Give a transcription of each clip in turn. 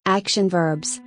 Action verbs.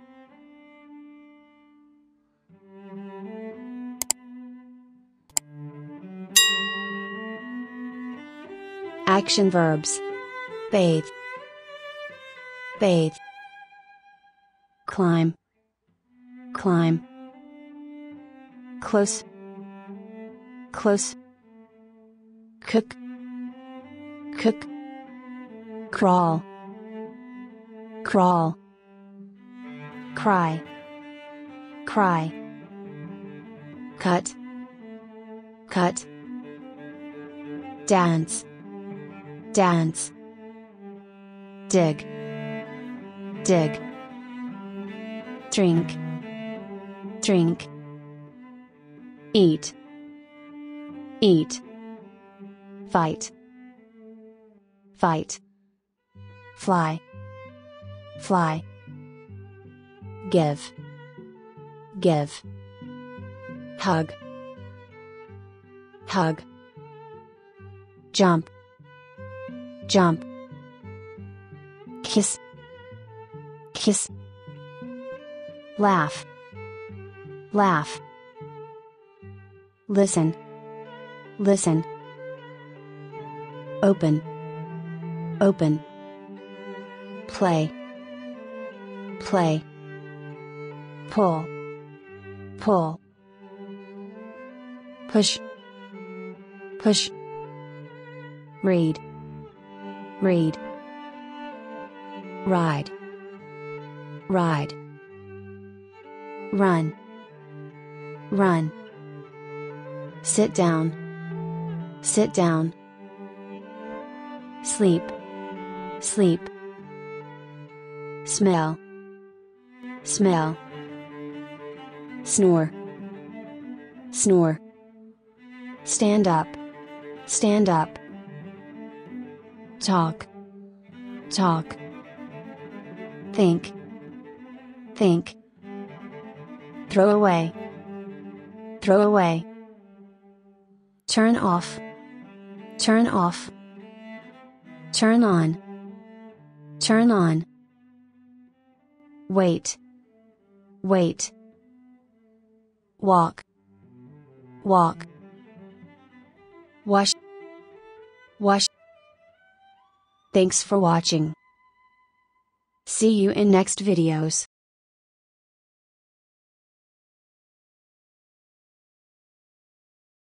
Action verbs. Bathe, bathe. Climb, climb. Close, close. Cook, cook. Crawl, crawl. Cry, cry. Cut, cut. Dance, dance. Dig, dig. Drink, drink. Eat, eat. Fight, fight. Fly, fly. Give, give. Hug, hug. Jump, jump. Kiss, kiss. Laugh, laugh. Listen, listen. Open, open. Play, play. Pull, pull. Push, push. Read, read. Ride, ride. Run, run. Sit down, sit down. Sleep, sleep. Smell, smell. Snore, snore. Stand up, stand up. Talk, talk. Think, think. Throw away, throw away. Turn off, turn off. Turn on, turn on. Wait, wait. Walk, walk. Wash, wash. Thanks for watching. See you in next videos.